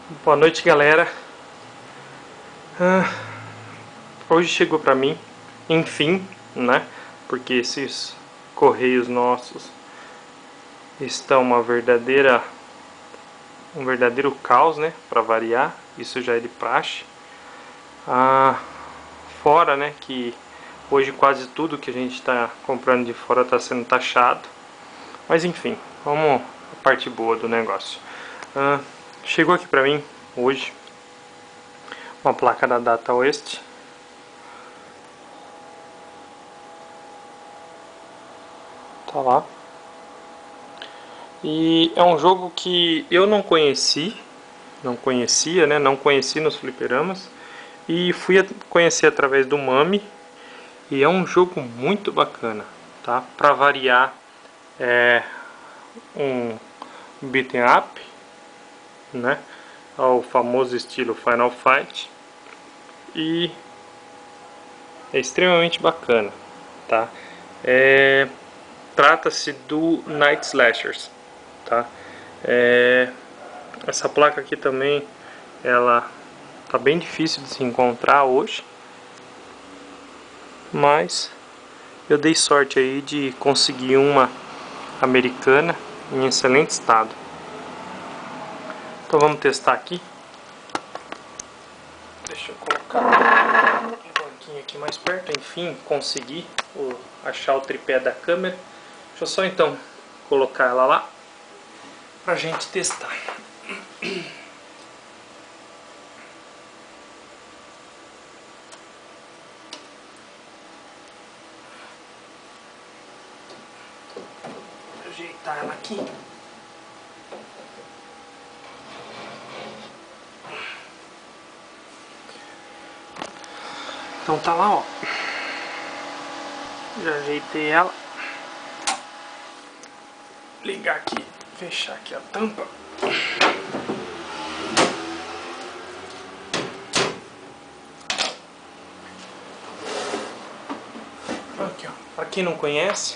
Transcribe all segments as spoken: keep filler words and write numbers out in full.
Boa noite, galera. Ah, hoje chegou pra mim, enfim, né? Porque esses correios nossos estão uma verdadeira, um verdadeiro caos, né? Pra variar, isso já é de praxe. Ah, fora, né? Que hoje quase tudo que a gente está comprando de fora está sendo taxado. Mas enfim, vamos à parte boa do negócio. Ah, chegou aqui pra mim hoje uma placa da Data West. Tá lá. E é um jogo que eu não conheci, não conhecia, né? Não conheci nos fliperamas. E fui conhecer através do Mami. E é um jogo muito bacana, tá? Pra variar, é um beat'em up, né? Ao famoso estilo Final Fight. E é extremamente bacana, tá? É, trata-se do Night Slashers, tá? É, essa placa aqui também, ela tá bem difícil de se encontrar hoje, mas eu dei sorte aí de conseguir uma americana em excelente estado. Então vamos testar aqui. Deixa eu colocar um banquinho aqui mais perto. Enfim, consegui achar o tripé da câmera. Deixa eu só então colocar ela lá pra gente testar. Vou ajeitar ela aqui. Então tá lá, ó. Já ajeitei ela. Ligar aqui, fechar aqui a tampa. Aqui, ó. Pra quem não conhece,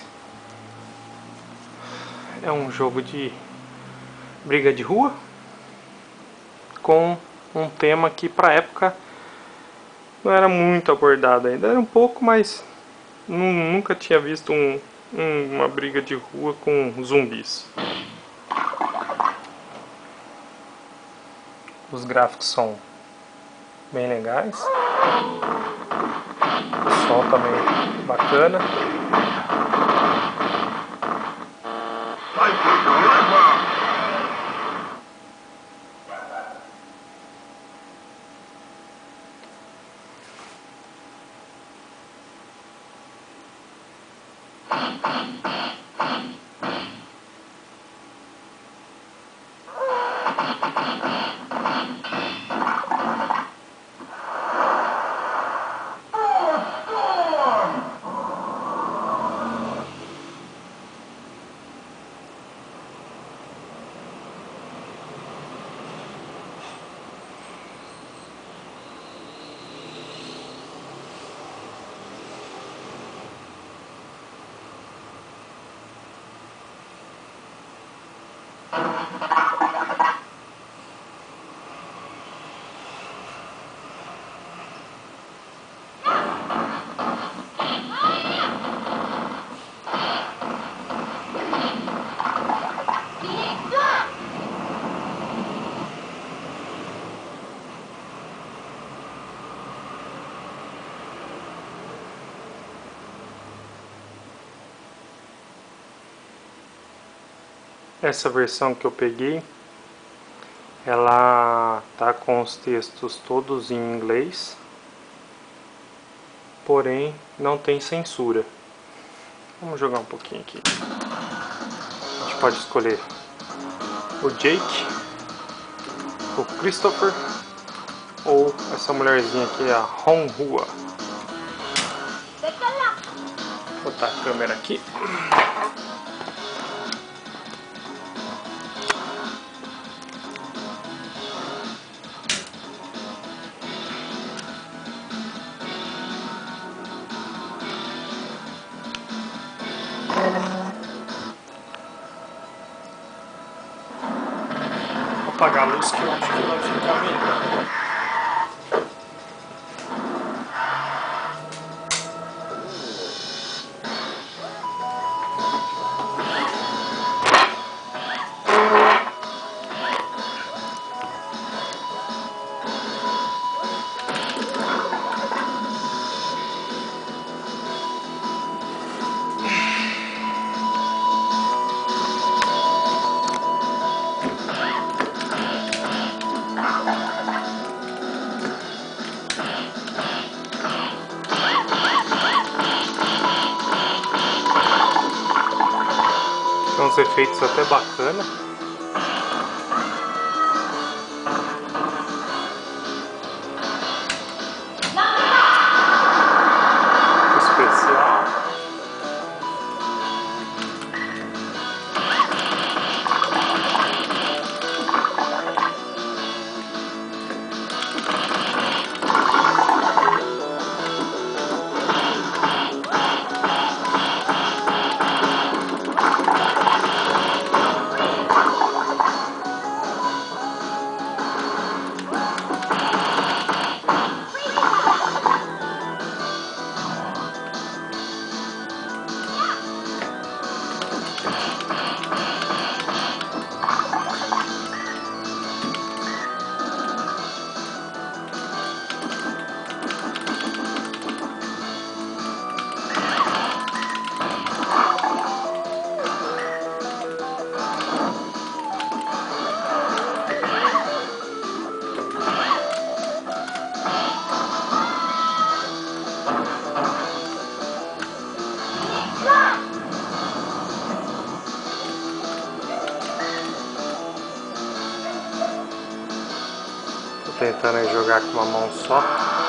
é um jogo de briga de rua com um tema que pra época não era muito abordado ainda. Era um pouco, mas nunca tinha visto um, um, uma briga de rua com zumbis. Os gráficos são bem legais. O som também bacana. Essa versão que eu peguei, ela tá com os textos todos em inglês, porém não tem censura. Vamos jogar um pouquinho aqui. A gente pode escolher o Jake, o Christopher ou essa mulherzinha aqui, a Honghua. Vou botar a câmera aqui. apagar a luz que eu acho que vai ficar melhor. Tem uns efeitos até bacana. Especial. Tô tentando jogar com uma mão só.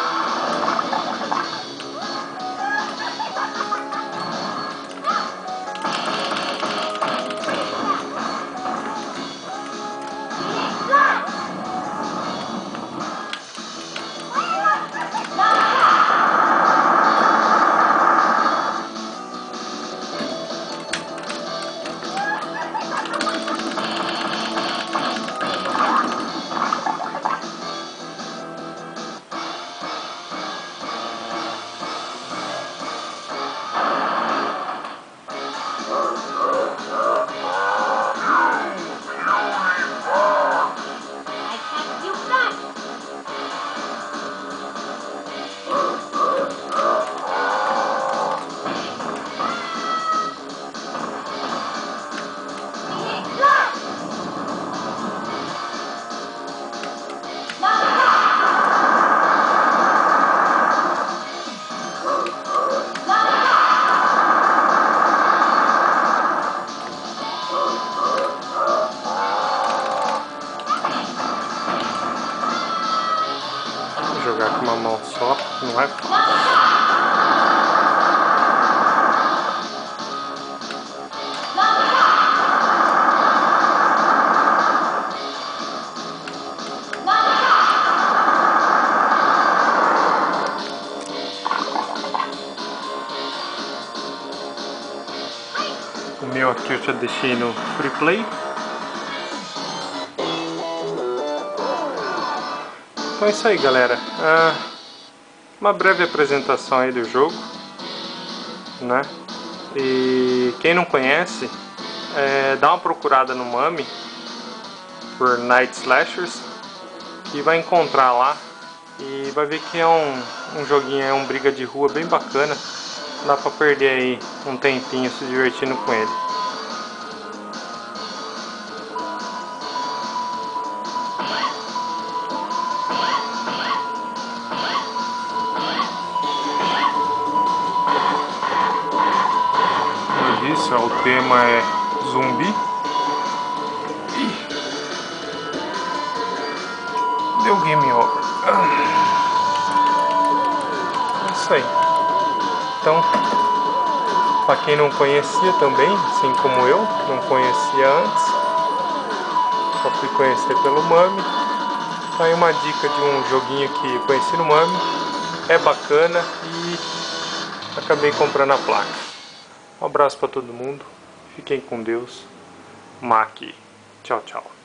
Jogar com uma mão só não é fácil. O meu aqui eu já deixei no Free Play. Então é isso aí, galera. Ah, uma breve apresentação aí do jogo, né? E quem não conhece, é, dá uma procurada no Mami por Night Slashers, que vai encontrar lá e vai ver que é um, um joguinho, é um briga de rua bem bacana. Dá pra perder aí um tempinho se divertindo com ele. Isso, o tema é zumbi. Ih, deu game over. É isso aí. Então, para quem não conhecia também, assim como eu, não conhecia antes, só fui conhecer pelo Mami. Tá aí uma dica de um joguinho que conheci no Mami, é bacana e acabei comprando a placa. Um abraço para todo mundo, fiquem com Deus. Maqui. Tchau, tchau.